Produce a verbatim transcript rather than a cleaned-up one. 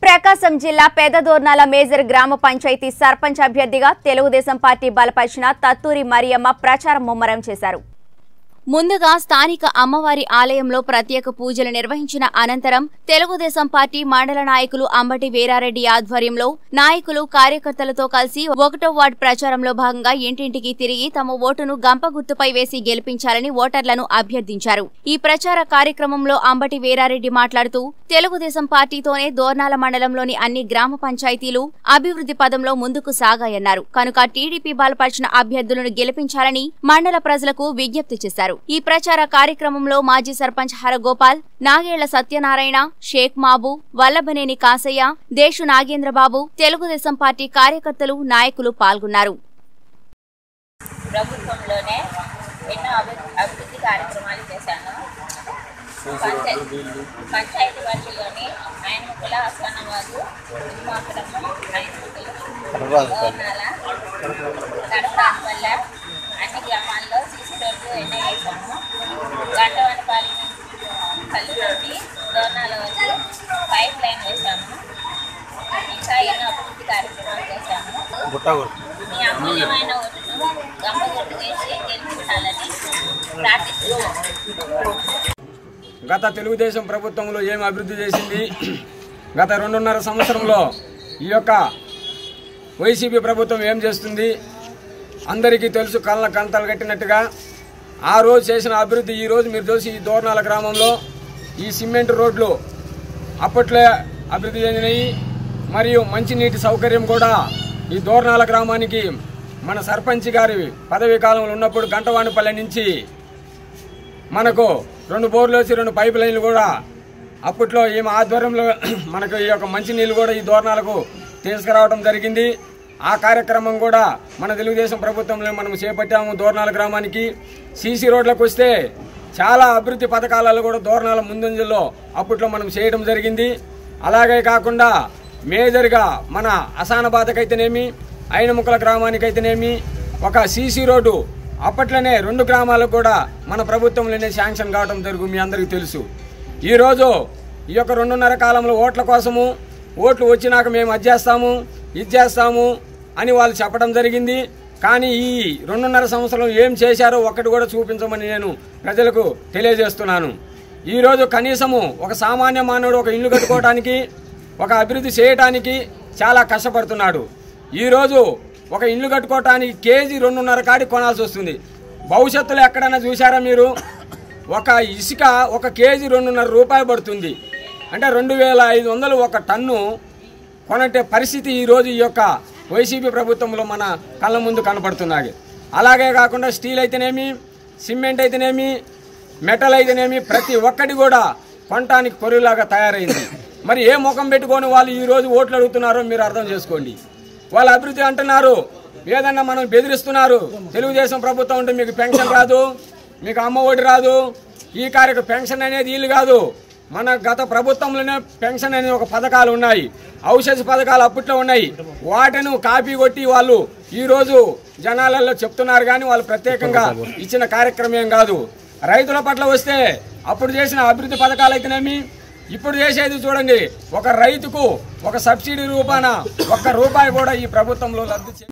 ప్రకాశం జిల్లా పెదదోర్నాల మేజర్ గ్రామ పంచాయతీ సర్పంచ్ అభ్యర్థిగా తెలుగుదేశం పార్టీ బలపరిచిన తత్తూరి మరియమ్మ ప్రచారం ముమ్మరం చేశారు. ముందుగా స్థానిక అమ్మవారి ఆలయంలో ప్రత్యేక పూజలు నిర్వహించిన అనంతరం తెలుగుదేశం పార్టీ మండల నాయకులు అంబటి వీరారెడ్డి ఆధ్వర్యంలో నాయకులు కార్యకర్తలతో కలిసి ఒకటో వార్డు ప్రచారంలో భాగంగా ఇంటింటికి తిరిగి తమ ఓటును గంప గుర్తుపై వేసి గెలిపించాలని ఓటర్లను అభ్యర్థించారు. ఈ ప్రచార కార్యక్రమంలో అంబటి వీరారెడ్డి మాట్లాడుతూ తెలుగుదేశం పార్టీతోనే దోర్నాల మండలంలోని అన్ని గ్రామ పంచాయతీలు అభివృద్ధి పదంలో ముందుకు సాగాయన్నారు. కనుక టీడీపీ బలపరిచిన అభ్యర్థులను గెలిపించాలని మండల ప్రజలకు విజ్ఞప్తి చేశారు. ఈ ప్రచార కార్యక్రమంలో మాజీ సర్పంచ్ హరగోపాల్, నాగేళ్ల సత్యనారాయణ, షేక్ మాబు, వల్లభనేని కాసయ్య, దేశు నాగేంద్రబాబు, తెలుగుదేశం పార్టీ కార్యకర్తలు, నాయకులు పాల్గొన్నారు. ప్రభుత్వంలోనే ఎన్నో అభివృద్ధి కార్యక్రమాలు చేశాను. పంచాయతీ పరిధిలోని ఆయనముకుల అస్వానవాదు, ఉద్మాకులము, ఆయనముకులు, దోర్నాల, కడపరాన్పల్ల అన్ని గ్రామాల్లో సీసీ రోడ్లు ఎన్నో వేసాము. గంటవనపాలి పల్లెలోని దోర్నాల వరకు పైప్ లైన్ వేసాము. ఇంకా ఎన్నో అభివృద్ధి కార్యక్రమాలు చేశాము. మీ అమూల్యమైన ఓటును గంప గుర్తు వేసి గెలిపించాలని ప్రార్థిస్తున్నాను. గత తెలుగుదేశం ప్రభుత్వంలో ఏం అభివృద్ధి చేసింది, గత రెండున్నర సంవత్సరంలో ఈ యొక్క వైసీపీ ప్రభుత్వం ఏం చేస్తుంది అందరికీ తెలుసు. కళ్ళ కంతలు కట్టినట్టుగా ఆ రోజు చేసిన అభివృద్ధి ఈ రోజు మీరు చూసి ఈ దోర్నాల గ్రామంలో ఈ సిమెంట్ రోడ్లు అప్పట్లో అభివృద్ధి చెందినవి. మరియు మంచినీటి సౌకర్యం కూడా ఈ దోర్నాల గ్రామానికి మన సర్పంచ్ గారి పదవీ కాలంలో ఉన్నప్పుడు గంటవానిపల్లె నుంచి మనకు రెండు బోర్లు వచ్చి రెండు పైప్ లైన్లు కూడా అప్పట్లో ఈమె ఆధ్వర్యంలో మనకు ఈ యొక్క మంచినీళ్ళు కూడా ఈ దోర్నాలకు తీసుకురావడం జరిగింది. ఆ కార్యక్రమం కూడా మన తెలుగుదేశం ప్రభుత్వంలో మనం చేపట్టాము. దోర్నాల గ్రామానికి సీసీ రోడ్లకు వస్తే చాలా అభివృద్ధి పథకాలలో కూడా దోర్నాల ముందంజల్లో అప్పట్లో మనం చేయడం జరిగింది. అలాగే కాకుండా మేజర్గా మన అసానబాదకైతేనేమి, అయినముక్కల గ్రామానికైతేనేమి ఒక సీసీ రోడ్డు అప్పట్లోనే రెండు గ్రామాలకు కూడా మన ప్రభుత్వంలోనే శాంక్షన్ కావడం జరుగు మీ అందరికీ తెలుసు. ఈరోజు ఈ యొక్క రెండున్నర కాలంలో ఓట్ల కోసము ఓట్లు వచ్చినాక మేము అది చేస్తాము ఇది చేస్తాము అని వాళ్ళు చెప్పడం జరిగింది. కానీ ఈ రెండున్నర సంవత్సరం ఏం చేశారో ఒక్కటి కూడా చూపించమని నేను ప్రజలకు తెలియజేస్తున్నాను. ఈరోజు కనీసము ఒక సామాన్య మానవుడు ఒక ఇల్లు కట్టుకోవడానికి, ఒక అభివృద్ధి చేయడానికి చాలా కష్టపడుతున్నాడు. ఈరోజు ఒక ఇల్లు కట్టుకోవటానికి కేజీ రెండున్నర కాడి కొనాల్సి వస్తుంది. భవిష్యత్తులో ఎక్కడైనా చూసారా మీరు? ఒక ఇసుక ఒక కేజీ రెండున్నర రూపాయలు పడుతుంది. అంటే రెండు వేల ఐదు వందలు ఒక టన్ను కొనటే పరిస్థితి ఈరోజు ఈ యొక్క వైసీపీ ప్రభుత్వంలో మన కళ్ళ ముందు కనపడుతున్నాయి. అలాగే కాకుండా స్టీల్ అయితేనేమి, సిమెంట్ అయితేనేమి, మెటల్ అయితేనేమి ప్రతి ఒక్కటి కూడా కొనటానికి కొరిలాగా తయారైంది. మరి ఏ ముఖం పెట్టుకొని వాళ్ళు ఈరోజు ఓట్లు అడుగుతున్నారో మీరు అర్థం చేసుకోండి. వాళ్ళు అభివృద్ధి అంటున్నారు, ఏదన్నా మనం బెదిరిస్తున్నారు. తెలుగుదేశం ప్రభుత్వం ఉంటే మీకు పెన్షన్ రాదు, మీకు అమ్మ ఒడి రాదు, ఈ కార్యక్రమం పెన్షన్ అనేది వీళ్ళు కాదు. మన గత ప్రభుత్వంలోనే పెన్షన్ అనే ఒక పథకాలు ఉన్నాయి, ఔషధ పథకాలు అప్పట్లో ఉన్నాయి. వాటిని కాపీ కొట్టి వాళ్ళు ఈరోజు జనాలలో చెప్తున్నారు. కానీ వాళ్ళు ప్రత్యేకంగా ఇచ్చిన కార్యక్రమం కాదు. రైతుల పట్ల వస్తే అప్పుడు చేసిన అభివృద్ధి పథకాలు అయితేనేమి, ఇప్పుడు చేసేది చూడండి. ఒక రైతుకు ఒక సబ్సిడీ రూపాన ఒక్క రూపాయి కూడా ఈ ప్రభుత్వంలో లబ్ధి